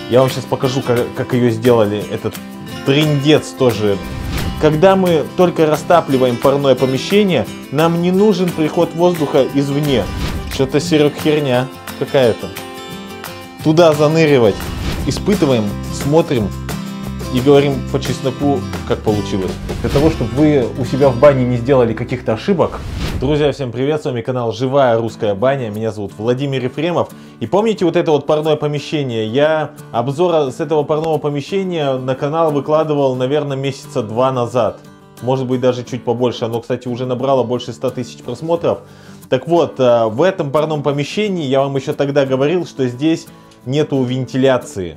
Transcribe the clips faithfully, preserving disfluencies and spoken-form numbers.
Я вам сейчас покажу, как, как ее сделали. Этот трындец тоже. Когда мы только растапливаем парное помещение, нам не нужен приход воздуха извне. Что-то, Серег, херня какая-то. Туда заныривать. Испытываем, смотрим и говорим по чесноку, как получилось. Для того, чтобы вы у себя в бане не сделали каких-то ошибок. Друзья, всем привет, с вами канал Живая Русская Баня. Меня зовут Владимир Ефремов. И помните вот это вот парное помещение? Я обзор с этого парного помещения на канал выкладывал, наверное, месяца два назад. Может быть, даже чуть побольше. Оно, кстати, уже набрало больше ста тысяч просмотров. Так вот, в этом парном помещении я вам еще тогда говорил, что здесь нету вентиляции.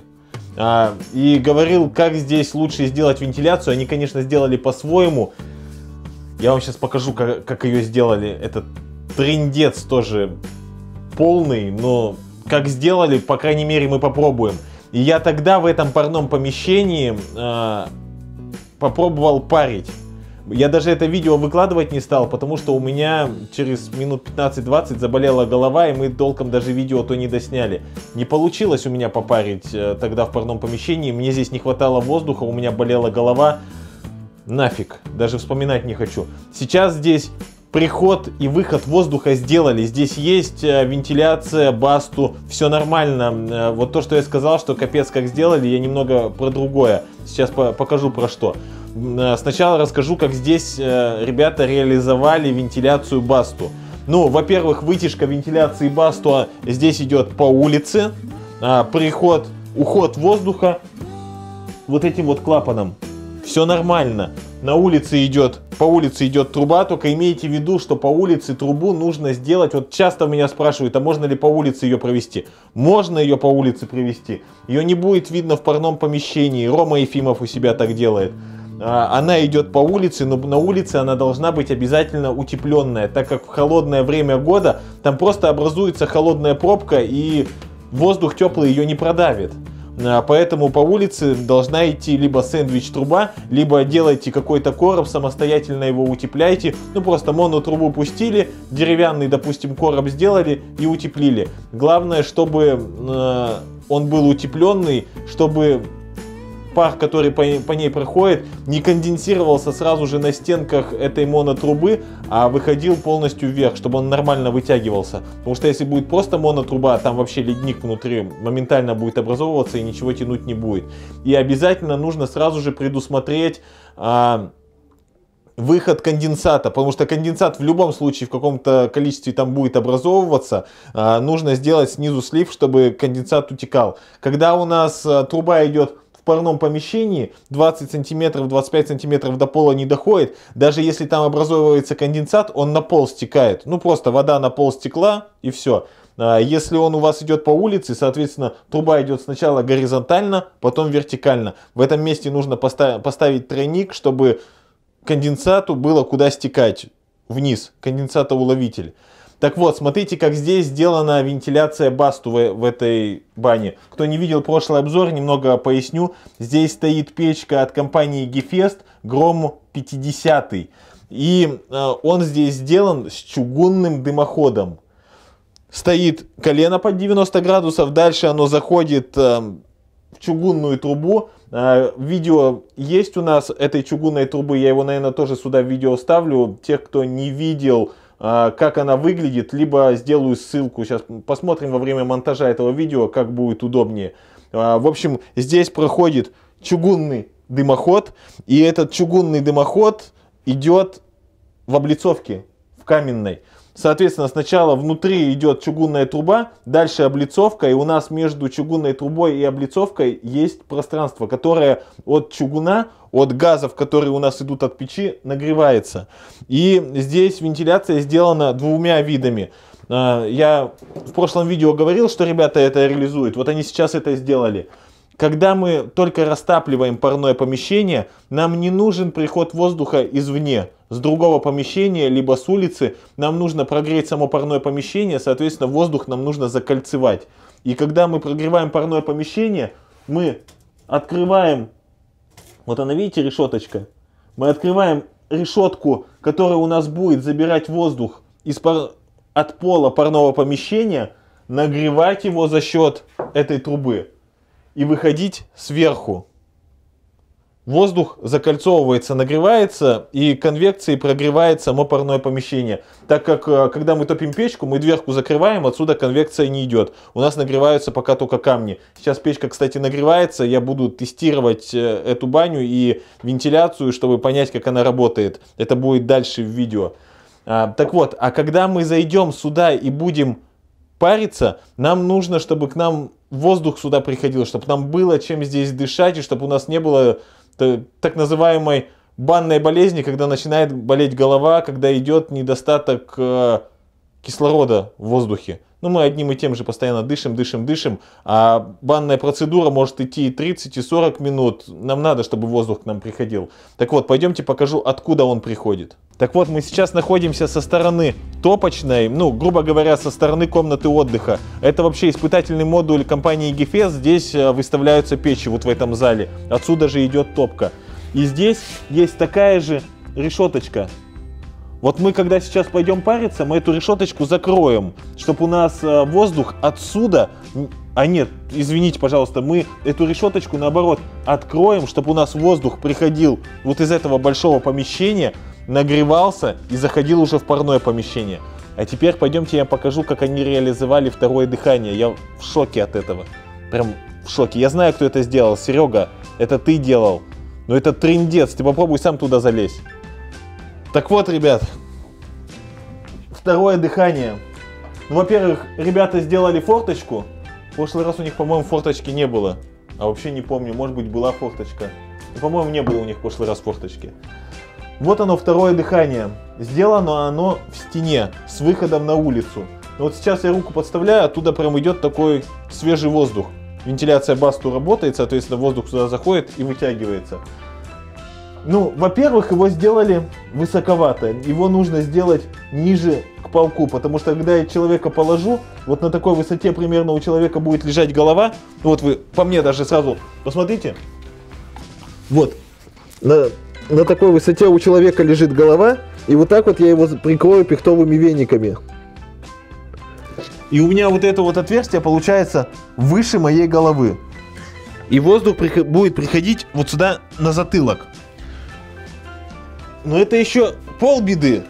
И говорил, как здесь лучше сделать вентиляцию. Они, конечно, сделали по-своему. Я вам сейчас покажу, как, как ее сделали. Этот трындец тоже полный, но как сделали, по крайней мере, мы попробуем. И я тогда в этом парном помещении э, попробовал парить. Я даже это видео выкладывать не стал, потому что у меня через минут пятнадцать-двадцать заболела голова, и мы толком даже видео то не досняли. Не получилось у меня попарить э, тогда в парном помещении. Мне здесь не хватало воздуха, у меня болела голова. Нафиг, даже вспоминать не хочу. Сейчас здесь приход и выход воздуха сделали. Здесь есть э, вентиляция, басту, все нормально. Э, вот то, что я сказал, что капец как сделали, я немного про другое. Сейчас по покажу про что. Э, сначала расскажу, как здесь э, ребята реализовали вентиляцию басту. Ну, во-первых, вытяжка вентиляции басту здесь идет по улице. Э, приход, уход воздуха вот этим вот клапаном. Все нормально. На улице идет, по улице идет труба, только имейте в виду, что по улице трубу нужно сделать. Вот часто меня спрашивают, а можно ли по улице ее провести? Можно ее по улице провести. Ее не будет видно в парном помещении. Рома Ефимов у себя так делает. Она идет по улице, но на улице она должна быть обязательно утепленная, так как в холодное время года там просто образуется холодная пробка и воздух теплый ее не продавит. Поэтому по улице должна идти либо сэндвич-труба, либо делайте какой-то короб, самостоятельно его утепляйте. Ну просто монотрубу пустили, деревянный, допустим, короб сделали и утеплили. Главное, чтобы э, он был утепленный, чтобы пар, который по, по ней проходит, не конденсировался сразу же на стенках этой монотрубы, а выходил полностью вверх, чтобы он нормально вытягивался. Потому что если будет просто монотруба, там вообще ледник внутри моментально будет образовываться и ничего тянуть не будет. И обязательно нужно сразу же предусмотреть а, выход конденсата, потому что конденсат в любом случае в каком-то количестве там будет образовываться. А, нужно сделать снизу слив, чтобы конденсат утекал. Когда у нас а, труба идет в парном помещении, двадцать сантиметров, двадцать пять сантиметров до пола не доходит. Даже если там образовывается конденсат, он на пол стекает. Ну просто вода на пол стекла и все. Если он у вас идет по улице, соответственно, труба идет сначала горизонтально, потом вертикально. В этом месте нужно поставить, поставить тройник, чтобы конденсату было куда стекать. Вниз, конденсатоуловитель. Так вот, смотрите, как здесь сделана вентиляция басту в, в этой бане. Кто не видел прошлый обзор, немного поясню. Здесь стоит печка от компании Гефест Гром пятьдесят. И э, он здесь сделан с чугунным дымоходом. Стоит колено под девяносто градусов, дальше оно заходит э, в чугунную трубу. Э, видео есть у нас этой чугунной трубы, я его, наверное, тоже сюда в видео ставлю. Тех, кто не видел, как она выглядит, либо сделаю ссылку. Сейчас посмотрим во время монтажа этого видео, как будет удобнее. В общем, здесь проходит чугунный дымоход, и этот чугунный дымоход идет в облицовке, в каменной. Соответственно, сначала внутри идет чугунная труба, дальше облицовка, и у нас между чугунной трубой и облицовкой есть пространство, которое от чугуна, от газов, которые у нас идут от печи, нагревается. И здесь вентиляция сделана двумя видами. Я в прошлом видео говорил, что ребята это реализуют, вот они сейчас это сделали. Когда мы только растапливаем парное помещение, нам не нужен приход воздуха извне, с другого помещения, либо с улицы. Нам нужно прогреть само парное помещение, соответственно, воздух нам нужно закольцевать. И когда мы прогреваем парное помещение, мы открываем, вот она, видите, решеточка. Мы открываем решетку, которая у нас будет забирать воздух из пар... от пола парного помещения, нагревать его за счет этой трубы. и выходить сверху. Воздух закольцовывается, нагревается, и конвекцией прогревает само парное помещение. Так как, когда мы топим печку, мы дверку закрываем, отсюда конвекция не идет. У нас нагреваются пока только камни. Сейчас печка, кстати, нагревается, я буду тестировать эту баню и вентиляцию, чтобы понять, как она работает. Это будет дальше в видео. Так вот, а когда мы зайдем сюда и будем париться, нам нужно, чтобы к нам воздух сюда приходил, чтобы нам было чем здесь дышать, и чтобы у нас не было так называемой банной болезни, когда начинает болеть голова, когда идет недостаток э, кислорода в воздухе. Ну, мы одним и тем же постоянно дышим, дышим, дышим, а банная процедура может идти и тридцать, и сорок минут. Нам надо, чтобы воздух к нам приходил. Так вот, пойдемте покажу, откуда он приходит. Так вот, мы сейчас находимся со стороны топочной, ну, грубо говоря, со стороны комнаты отдыха. Это вообще испытательный модуль компании Gefes. Здесь выставляются печи, вот в этом зале. Отсюда же идет топка. И здесь есть такая же решеточка. Вот мы, когда сейчас пойдем париться, мы эту решеточку закроем, чтобы у нас воздух отсюда... А нет, извините, пожалуйста, мы эту решеточку, наоборот, откроем, чтобы у нас воздух приходил вот из этого большого помещения, нагревался и заходил уже в парное помещение. А теперь пойдемте я покажу, как они реализовали второе дыхание. Я в шоке от этого. Прям в шоке. Я знаю, кто это сделал. Серега, это ты делал. Но это трындец. Ты попробуй сам туда залезть. Так вот, ребят. Второе дыхание. Ну, во-первых, ребята сделали форточку. В прошлый раз у них, по-моему, форточки не было. А вообще не помню. Может быть, была форточка. Но, по-моему, не было у них в прошлый раз форточки. Вот оно, второе дыхание. Сделано оно в стене, с выходом на улицу. Вот сейчас я руку подставляю, оттуда прям идет такой свежий воздух. Вентиляция басту работает, соответственно, воздух сюда заходит и вытягивается. Ну, во-первых, его сделали высоковато. Его нужно сделать ниже к полку, потому что когда я человека положу, вот на такой высоте примерно у человека будет лежать голова. Вот вы по мне даже сразу посмотрите. Вот. На... На такой высоте у человека лежит голова, и вот так вот я его прикрою пихтовыми вениками. И у меня вот это вот отверстие получается выше моей головы. И воздух при... будет приходить вот сюда на затылок. Но это еще полбеды.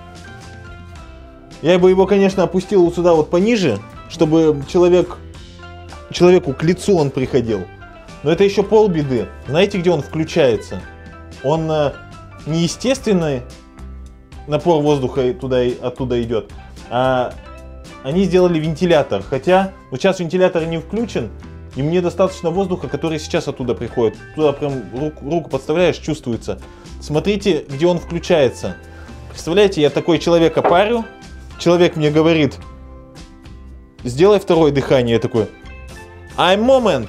Я бы его, конечно, опустил вот сюда вот пониже, чтобы человек... человеку к лицу он приходил. Но это еще полбеды. Знаете, где он включается? Он э, не естественный напор воздуха туда, оттуда идет, а они сделали вентилятор. Хотя вот сейчас вентилятор не включен, и мне достаточно воздуха, который сейчас оттуда приходит. Туда прям руку, руку подставляешь, чувствуется. Смотрите, где он включается. Представляете, я такой человека парю, человек мне говорит, сделай второе дыхание. Я такой, I'm moment.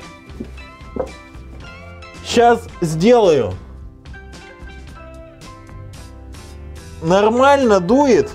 Сейчас сделаю. Нормально дует.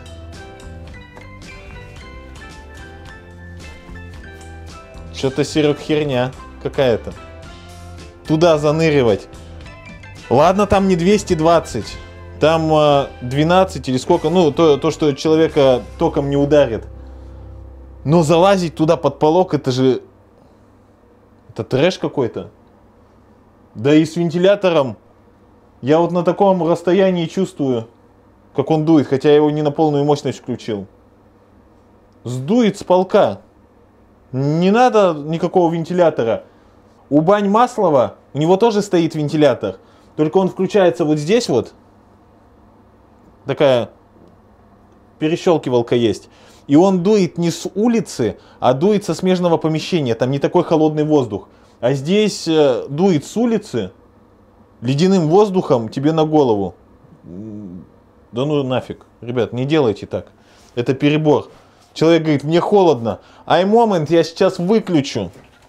Что-то, Серег, херня какая-то. Туда заныривать. Ладно, там не двести двадцать. Там э, двенадцать или сколько. Ну, то, то, что человека током не ударит. Но залазить туда под полок, это же... Это трэш какой-то. Да и с вентилятором. Я вот на таком расстоянии чувствую, как он дует, хотя я его не на полную мощность включил. Сдует с полка. Не надо никакого вентилятора. У Бань Маслова, у него тоже стоит вентилятор. Только он включается вот здесь вот. Такая перещелкивалка есть. И он дует не с улицы, а дует со смежного помещения. Там не такой холодный воздух. А здесь э, дует с улицы ледяным воздухом тебе на голову. Да ну нафиг. Ребят, не делайте так. Это перебор. Человек говорит, мне холодно. Ай, момент, я сейчас выключу.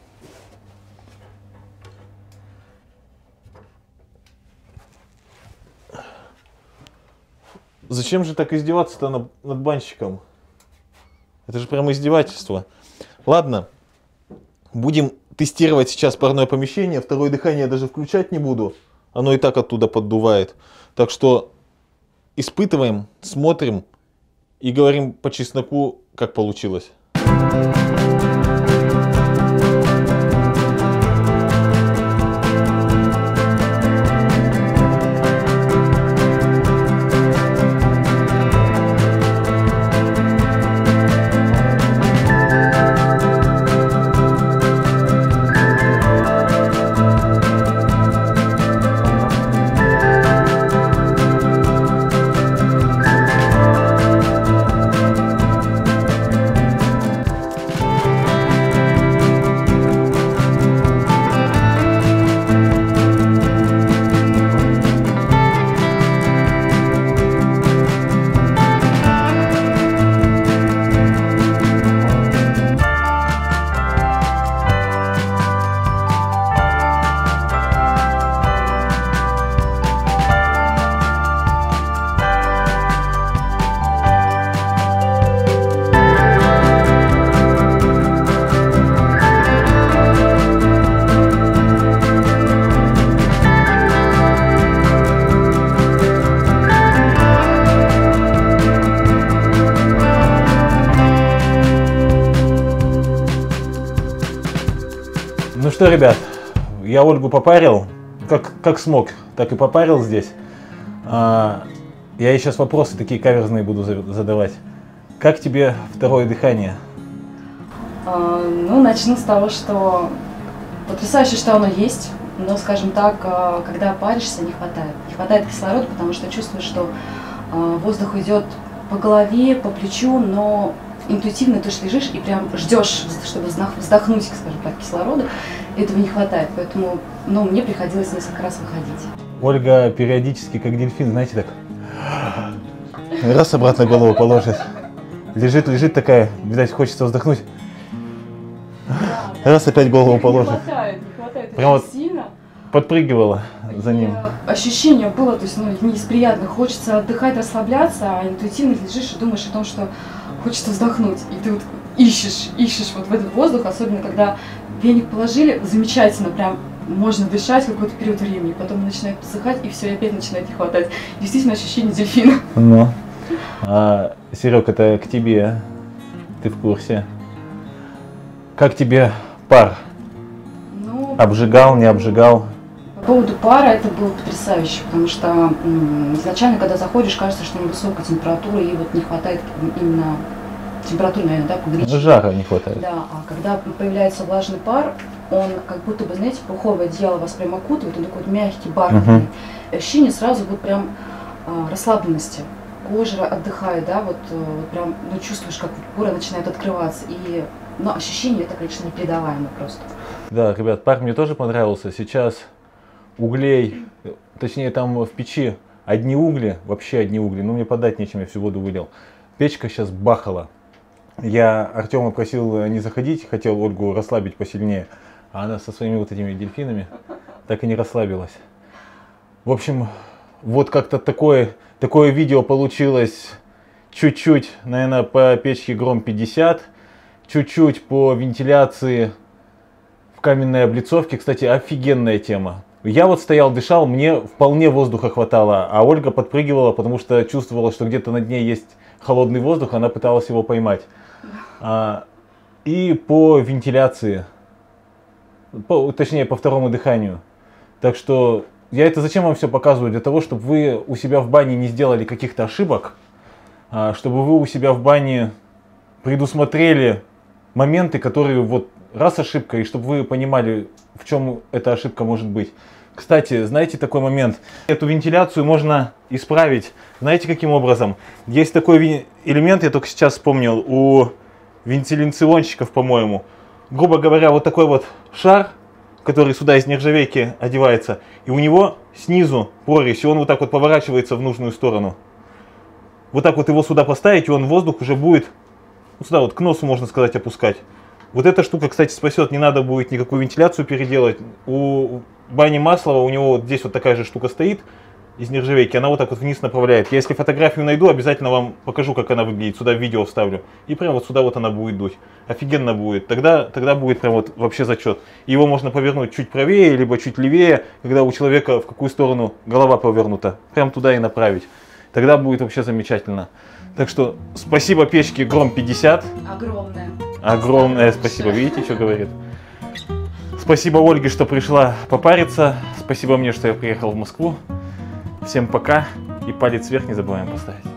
Зачем же так издеваться-то над, над банщиком? Это же прямо издевательство. Ладно. Будем тестировать сейчас парное помещение. Второе дыхание я даже включать не буду. Оно и так оттуда поддувает. Так что испытываем, смотрим и говорим по чесноку, как получилось. Ну что, ребят, я Ольгу попарил, как, как смог, так и попарил здесь. А, я ей сейчас вопросы такие каверзные буду задавать. Как тебе второе дыхание? А, ну, начну с того, что потрясающе, что оно есть, но, скажем так, когда паришься, не хватает. Не хватает кислорода, потому что чувствуешь, что воздух идет по голове, по плечу, но интуитивно ты же лежишь и прям ждешь, чтобы вздохнуть, скажем так, кислорода. Этого не хватает, поэтому, ну, мне приходилось несколько раз выходить. Ольга периодически, как дельфин, знаете, так раз обратно голову положит. Лежит, лежит такая, видать, хочется вздохнуть. Раз опять голову положит. Не хватает, не хватает. Прям вот сильно. Подпрыгивала за ним. Ощущение было, то есть, ну, не из приятных. Хочется отдыхать, расслабляться, а интуитивно лежишь и думаешь о том, что хочется вздохнуть. И ты вот ищешь, ищешь вот в этот воздух, особенно когда веник положили, замечательно, прям можно дышать какой-то период времени, потом начинает подсыхать, и все, и опять начинает не хватать. Действительно, ощущение дельфина. Ну, а, Серег, это к тебе, ты в курсе. Как тебе пар? Ну, обжигал, не обжигал? По поводу пара это было потрясающе, потому что м, изначально, когда заходишь, кажется, что высокая температура, и вот не хватает именно температуры, наверное, да, погречки. Жара не хватает. Да, а когда появляется влажный пар, он как будто бы, знаете, пуховое одеяло вас прям окутывает, он такой вот мягкий, бархатный. Uh-huh. Ощущение сразу вот прям а, расслабленности. Кожа отдыхает, да, вот, вот прям, ну, чувствуешь, как поры начинают открываться. И, ну, ощущение это, конечно, непередаваемо просто. Да, ребят, пар мне тоже понравился. Сейчас углей, точнее там в печи одни угли, вообще одни угли, ну мне подать нечем, я всю воду вылил. Печка сейчас бахала. Я Артема просил не заходить, хотел Ольгу расслабить посильнее, а она со своими вот этими дельфинами так и не расслабилась. В общем, вот как-то такое, такое видео получилось чуть-чуть, наверное, по печке Гром пятьдесят, чуть-чуть по вентиляции в каменной облицовке. Кстати, офигенная тема. Я вот стоял, дышал, мне вполне воздуха хватало, а Ольга подпрыгивала, потому что чувствовала, что где-то над ней есть холодный воздух, она пыталась его поймать. А, и по вентиляции, по, точнее по второму дыханию. Так что я это зачем вам все показываю? Для того, чтобы вы у себя в бане не сделали каких-то ошибок, а, чтобы вы у себя в бане предусмотрели моменты, которые вот раз ошибка, и чтобы вы понимали, в чем эта ошибка может быть. Кстати, знаете такой момент? Эту вентиляцию можно исправить. Знаете каким образом? Есть такой элемент, я только сейчас вспомнил, у вентиляционщиков, по-моему. Грубо говоря, вот такой вот шар, который сюда из нержавейки одевается, и у него снизу прорезь, и он вот так вот поворачивается в нужную сторону. Вот так вот его сюда поставить, и он воздух уже будет, ну, сюда вот к носу, можно сказать, опускать. Вот эта штука, кстати, спасет, не надо будет никакую вентиляцию переделать. У бани Маслова у него вот здесь вот такая же штука стоит из нержавейки, она вот так вот вниз направляет. Я если фотографию найду, обязательно вам покажу, как она выглядит, сюда в видео вставлю. И прям вот сюда вот она будет дуть. Офигенно будет. Тогда, тогда будет прям вот вообще зачет. Его можно повернуть чуть правее, либо чуть левее, когда у человека в какую сторону голова повернута. Прям туда и направить. Тогда будет вообще замечательно. Так что спасибо печке Гром пятьдесят. Огромное. Огромное спасибо. Видите, что говорит? Спасибо Ольге, что пришла попариться. Спасибо мне, что я приехал в Москву. Всем пока. И палец вверх не забываем поставить.